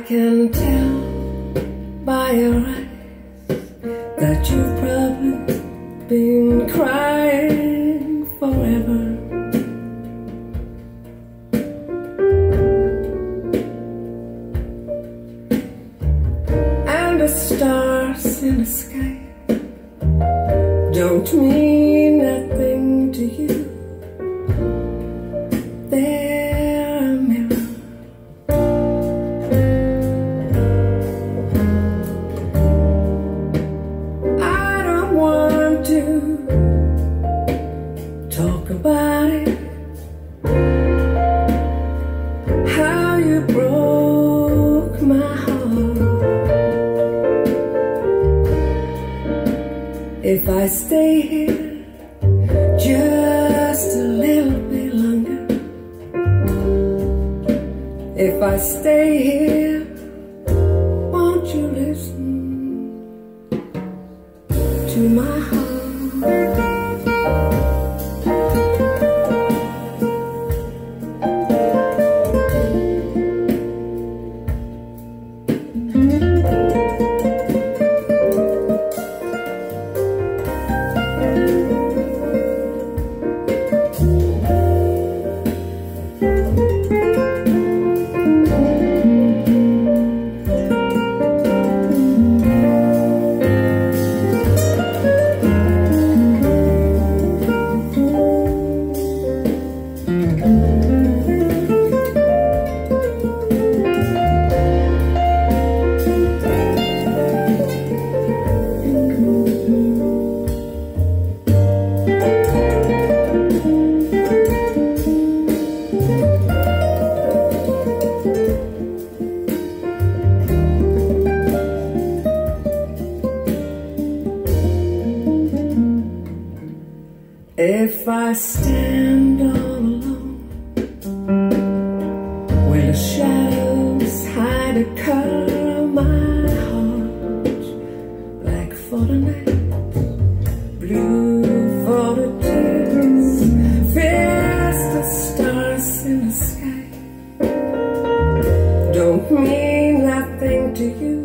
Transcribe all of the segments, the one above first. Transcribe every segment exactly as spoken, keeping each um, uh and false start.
can tell by your eyes that you've probably been crying forever. And the stars in the sky don't mean nothing to you. They're a mirror. I don't want to talk about it, how you broke my heart. If I stay here just a little bit longer, if I stay here, won't you listen to my heart? If I stand all alone, will the shadows hide the color of my heart? Black for the night, blue for the tears, fierce the stars in the sky don't mean nothing to you.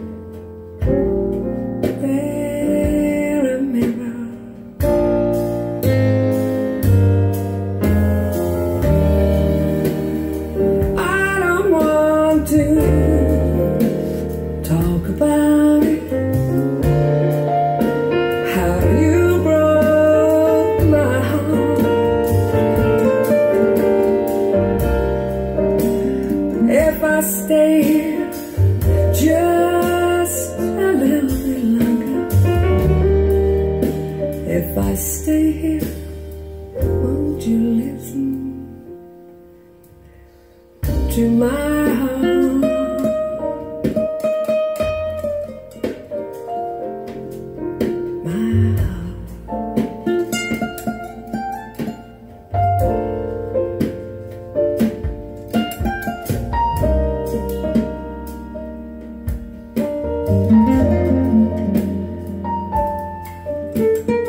They're a mirror. To talk about it, how you broke my heart. If I stay here just a little bit longer, if I stay here, won't you listen to my heart? Thank you.